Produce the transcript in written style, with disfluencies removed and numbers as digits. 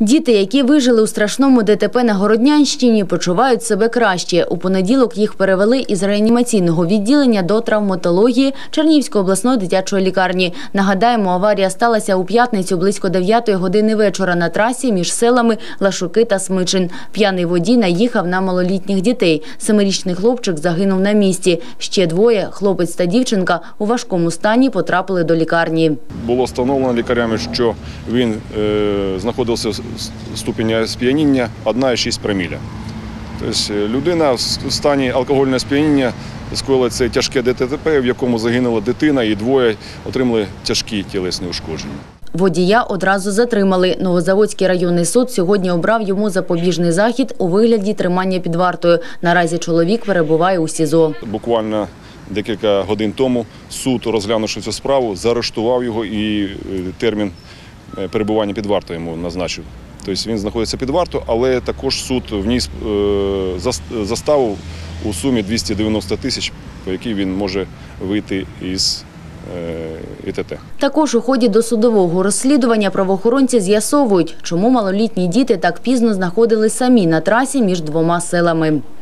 Діти, які вижили у страшному ДТП на Городнянщині, почувають себе краще. У понеділок їх перевели із реанімаційного відділення до травматології Чернігівської обласної дитячої лікарні. Нагадаємо, аварія сталася у п'ятницю близько 9 години вечора на трасі між селами Лашуки та Смичин. П'яний водій наїхав на малолітніх дітей. 7-річний хлопчик загинув на місці. Ще двоє, хлопець та дівчинка, у важкому стані потрапили до лікарні. Було встановлено лікарями, що він знаходився в ступені сп'яніння 1,6 проміля. Тобто людина в стані алкогольного сп'яніння скоїла це тяжке ДТП, в якому загинула дитина і двоє отримали тяжкі тілесні ушкодження. Водія одразу затримали. Новозаводський районний суд сьогодні обрав йому запобіжний захід у вигляді тримання під вартою. Наразі чоловік перебуває у СІЗО. Буквально декілька годин тому суд, розглянувши цю справу, заарештував його і термін перебування під вартою йому назначив. Тобто він знаходиться під вартою, але також суд вніс заставу у сумі 290 тисяч, по якій він може вийти із ІТТ. Також у ході досудового розслідування правоохоронці з'ясовують, чому малолітні діти так пізно знаходились самі на трасі між двома селами.